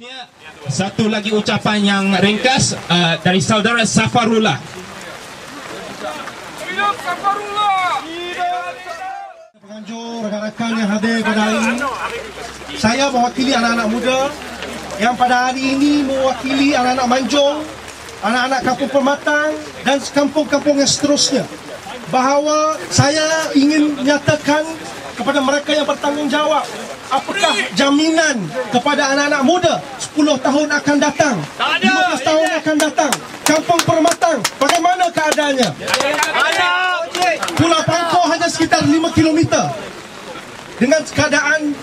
Seterusnya, satu lagi ucapan yang ringkas dari saudara Safarullah. Hidup Safarullah! Penganjur, rakan-rakan yang hadir pada hari ini, saya mewakili anak-anak muda yang pada hari ini mewakili anak-anak Manjung, anak-anak Kampung Permatang dan kampung-kampung yang seterusnya, bahawa saya ingin menyatakan kepada mereka yang bertanggungjawab, apakah jaminan kepada anak-anak muda 10 tahun akan datang, 15 tahun akan datang, Kampung Permatang bagaimana keadaannya? Pulau Pangkor hanya sekitar 5 km dengan keadaan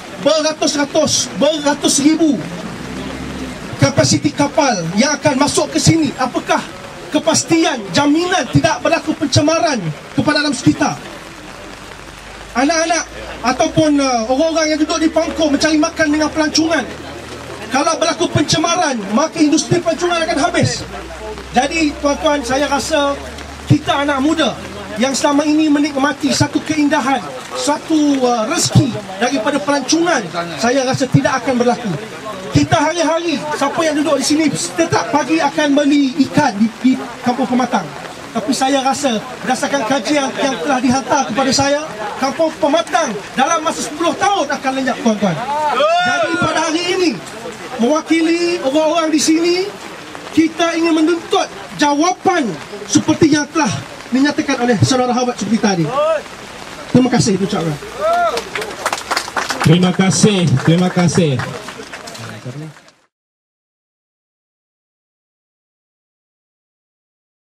beratus ribu kapasiti kapal yang akan masuk ke sini. Apakah kepastian jaminan tidak berlaku pencemaran kepada alam sekitar? Anak-anak ataupun orang-orang yang duduk di Pangkor mencari makan dengan pelancongan, kalau berlaku pencemaran maka industri pelancongan akan habis. Jadi tuan-tuan, saya rasa kita anak muda yang selama ini menikmati satu keindahan, satu rezeki daripada pelancongan, saya rasa tidak akan berlaku. Kita hari-hari, siapa yang duduk di sini setiap pagi akan beli ikan di Kampung Permatang. Tapi saya rasa berdasarkan kajian yang telah dihantar kepada saya, Kampung Permatang dalam masa 10 tahun akan lenyap, tuan-tuan. Jadi pada hari ini, mewakili orang-orang di sini, kita ingin menuntut jawapan seperti yang telah dinyatakan oleh saudara Hawat seperti tadi. Terima kasih ucapkan. Terima kasih.